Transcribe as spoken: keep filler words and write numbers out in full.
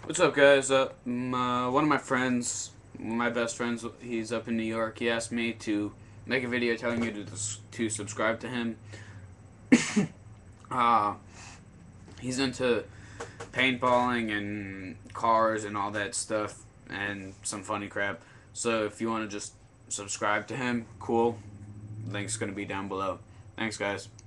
What's up, guys? Uh, my, one of my friends, my best friends, he's up in New York. He asked me to make a video telling you to to subscribe to him. uh, he's into paintballing and cars and all that stuff and some funny crap. So if you want to just subscribe to him, cool. Link's gonna be down below. Thanks, guys.